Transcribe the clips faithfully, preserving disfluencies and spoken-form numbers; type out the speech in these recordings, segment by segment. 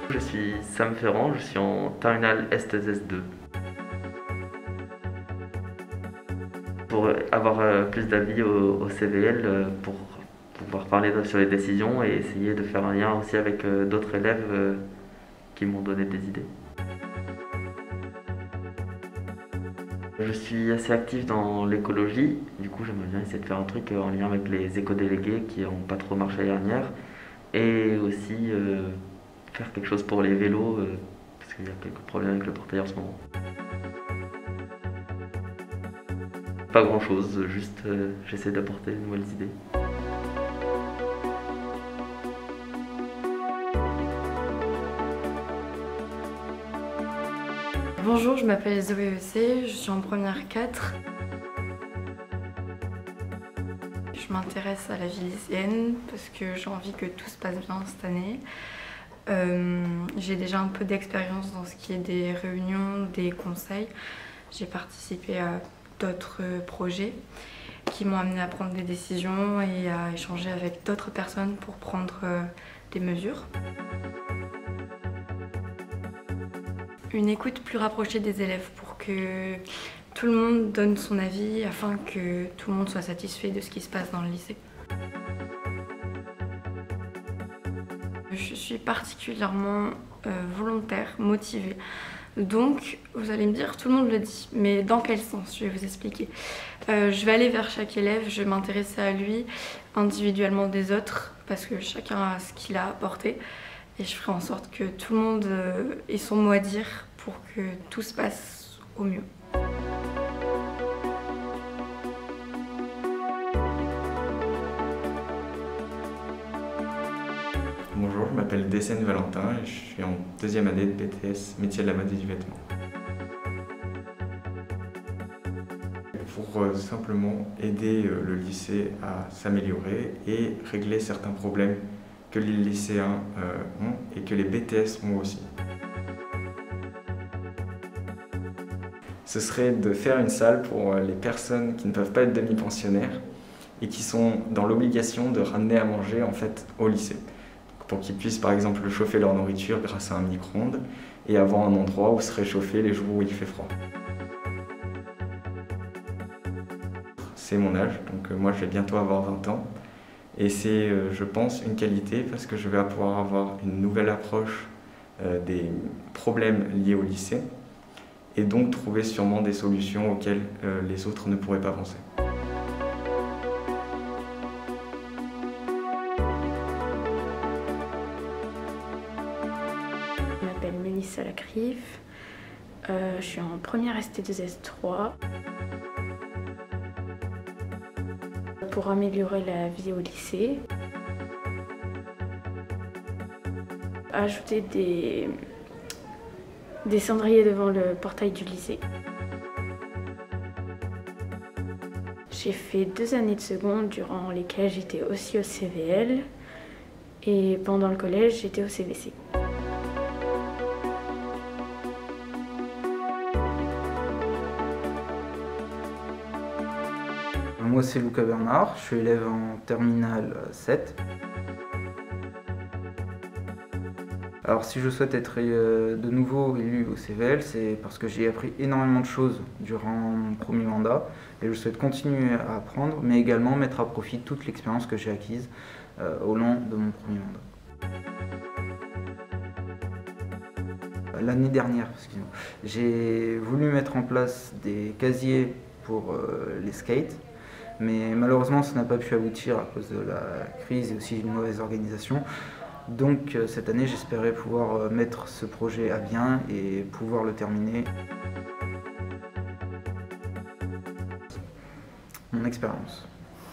Je suis Sam Ferrand, je suis en terminale S deux S deux. Pour avoir euh, plus d'avis au, au C V L, euh, pour pouvoir parler sur les décisions et essayer de faire un lien aussi avec euh, d'autres élèves euh, qui m'ont donné des idées. Je suis assez actif dans l'écologie, du coup j'aimerais bien essayer de faire un truc en lien avec les éco-délégués qui n'ont pas trop marché l'année dernière et aussi euh, faire quelque chose pour les vélos euh, parce qu'il y a quelques problèmes avec le portail en ce moment. Pas grand chose, juste euh, j'essaie d'apporter de nouvelles idées. Bonjour, je m'appelle Zoé Essé, je suis en première quatre. Je m'intéresse à la vie lycéenne parce que j'ai envie que tout se passe bien cette année. Euh, j'ai déjà un peu d'expérience dans ce qui est des réunions, des conseils. J'ai participé à d'autres projets qui m'ont amené à prendre des décisions et à échanger avec d'autres personnes pour prendre des mesures. Une écoute plus rapprochée des élèves pour que tout le monde donne son avis afin que tout le monde soit satisfait de ce qui se passe dans le lycée. Je suis particulièrement euh, volontaire, motivée. Donc, vous allez me dire, tout le monde le dit, mais dans quel sens? Je vais vous expliquer. Euh, je vais aller vers chaque élève, je vais m'intéresser à lui individuellement des autres, parce que chacun a ce qu'il a apporté. Et je ferai en sorte que tout le monde euh, ait son mot à dire pour que tout se passe au mieux. Bonjour, je m'appelle Dessène Valentin et je suis en deuxième année de B T S métier de la mode et du vêtement. Pour euh, simplement aider euh, le lycée à s'améliorer et régler certains problèmes que les lycéens euh, ont et que les B T S ont aussi. Ce serait de faire une salle pour les personnes qui ne peuvent pas être demi-pensionnaires et qui sont dans l'obligation de ramener à manger en fait au lycée, pour qu'ils puissent par exemple chauffer leur nourriture grâce à un micro-ondes et avoir un endroit où se réchauffer les jours où il fait froid. C'est mon âge, donc moi je vais bientôt avoir vingt ans et c'est, je pense, une qualité parce que je vais pouvoir avoir une nouvelle approche des problèmes liés au lycée et donc trouver sûrement des solutions auxquelles les autres ne pourraient pas penser. Je m'appelle Mélissa Lacrive, euh, je suis en première S T deux S trois. Pour améliorer la vie au lycée, ajouter des, des cendriers devant le portail du lycée. J'ai fait deux années de seconde durant lesquelles j'étais aussi au C V L et pendant le collège j'étais au C V C. Moi c'est Lucas Bernard, je suis élève en terminale sept. Alors si je souhaite être de nouveau élu au C V L, c'est parce que j'ai appris énormément de choses durant mon premier mandat et je souhaite continuer à apprendre, mais également mettre à profit toute l'expérience que j'ai acquise euh, au long de mon premier mandat. L'année dernière, j'ai voulu mettre en place des casiers pour euh, les skates. Mais malheureusement, ça n'a pas pu aboutir à cause de la crise et aussi d'une mauvaise organisation. Donc cette année, j'espérais pouvoir mettre ce projet à bien et pouvoir le terminer. Mon expérience.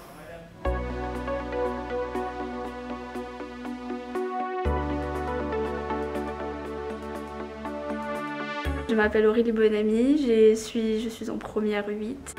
Je m'appelle Aurélie Bonamy, je suis, je suis en première huit.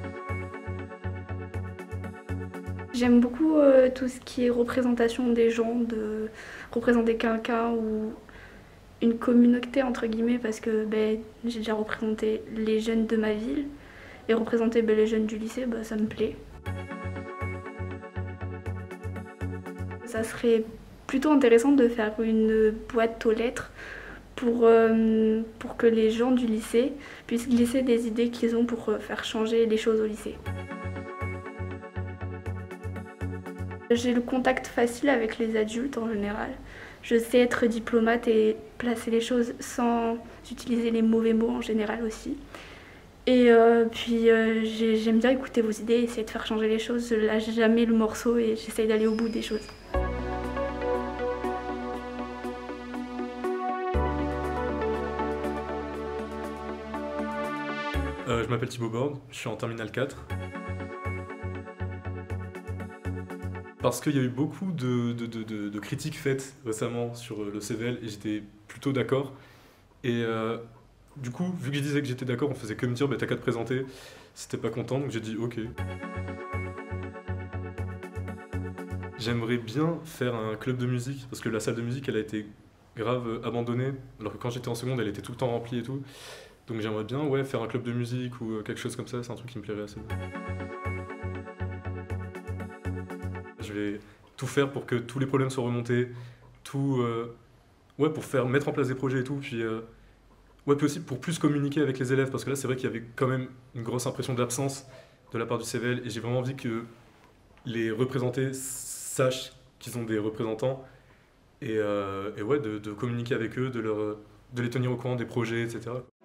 J'aime beaucoup euh, tout ce qui est représentation des gens, de représenter quelqu'un ou une communauté entre guillemets parce que ben, j'ai déjà représenté les jeunes de ma ville et représenter ben, les jeunes du lycée, ben, ça me plaît. Ça serait plutôt intéressant de faire une boîte aux lettres pour, euh, pour que les gens du lycée puissent glisser des idées qu'ils ont pour faire changer les choses au lycée. J'ai le contact facile avec les adultes en général. Je sais être diplomate et placer les choses sans utiliser les mauvais mots en général aussi. Et euh, puis euh, j'aime bien écouter vos idées, essayer de faire changer les choses. Je lâche jamais le morceau et j'essaye d'aller au bout des choses. Euh, je m'appelle Thibaut Borde, je suis en terminale quatre. Parce qu'il y a eu beaucoup de, de, de, de, de critiques faites récemment sur le C V L et j'étais plutôt d'accord. Et euh, du coup, vu que je disais que j'étais d'accord, on faisait que me dire bah, t'as qu'à te présenter si t'es pas content, donc j'ai dit ok. J'aimerais bien faire un club de musique parce que la salle de musique elle a été grave abandonnée, alors que quand j'étais en seconde elle était tout le temps remplie et tout. Donc j'aimerais bien ouais, faire un club de musique ou quelque chose comme ça, c'est un truc qui me plairait assez. Je vais tout faire pour que tous les problèmes soient remontés, tout, euh, ouais, pour faire, mettre en place des projets et tout, puis, euh, ouais, puis aussi pour plus communiquer avec les élèves, parce que là c'est vrai qu'il y avait quand même une grosse impression d'absence de la part du C V L, et j'ai vraiment envie que les représentés sachent qu'ils ont des représentants, et, euh, et ouais, de, de communiquer avec eux, de, leur, de les tenir au courant des projets, et cetera.